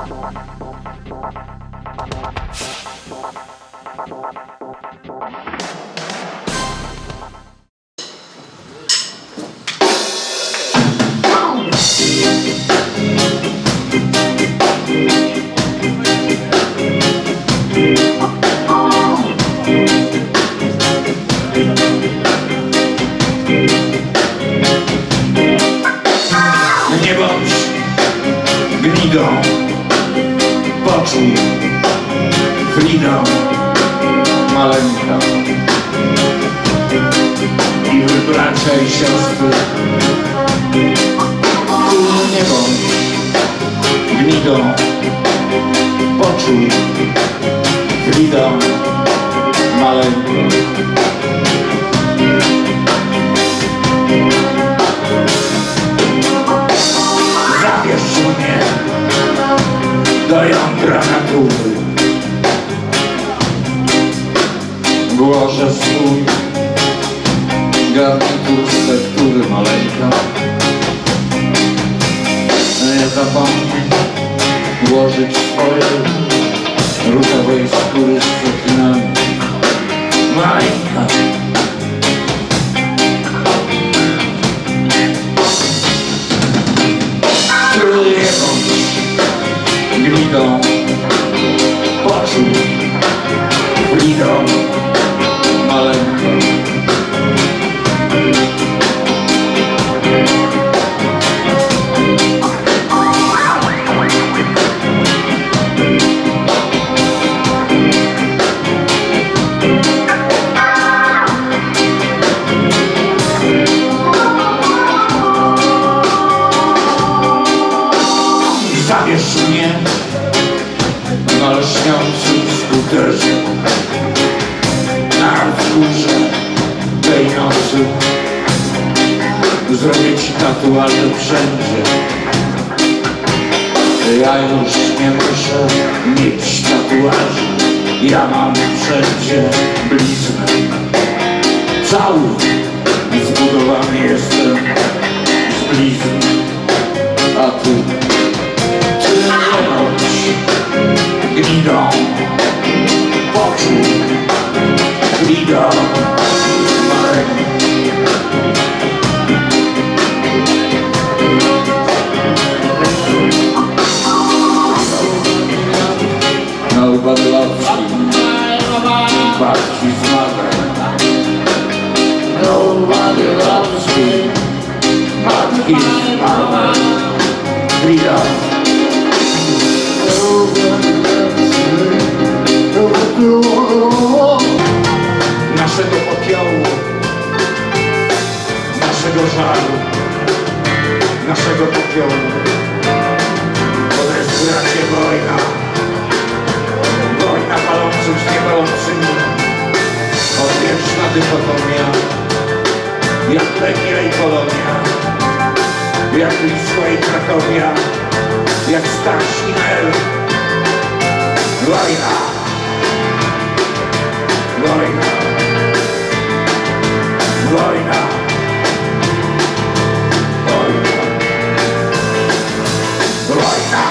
Nie bądź gnidą, poczuj Fridą maleńka i wybraczaj siostry. Nie bądź gnidą, poczuj Fridą maleńka. Zabierz mnie do jądra natury, włożę swój garnitur z tektury maleńka. Nie zapomnij włożyć swojej różowej skóry z przekinami maleńka. Nie bądź gnidą, poczuj Fridą maleńką. Zabierz mnie na lśniącym skuterze, na wzgórze tej nocy. Zrobię ci tatuaże wszędzie. Ja już nie muszę mieć tatuaży, ja mam wszędzie bliznę. Cały zbudowany jestem z blizn, a ty gnidą, poczuj Fridą maleńką. Nobody loves you, but his mother. Nobody loves you, but his mother. Frida. Naszego popiołu, naszego żalu, naszego popiołu. Bo to jest, bracie, wojna. Wojna palących z niepalącymi. Odwieczna dychotomia. Jak Legia i Polonia. Jak Wisła i Krakowia. Jak Staś i Nel. Wojna. Wojna. Wojna. Wojna. Wojna.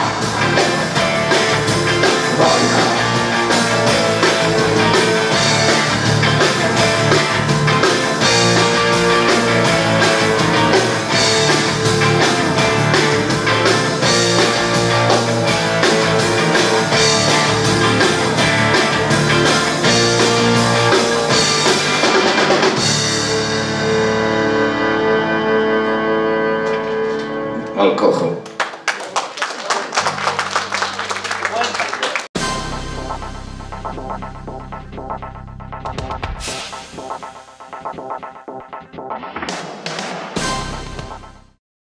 Wojna. Alkohol.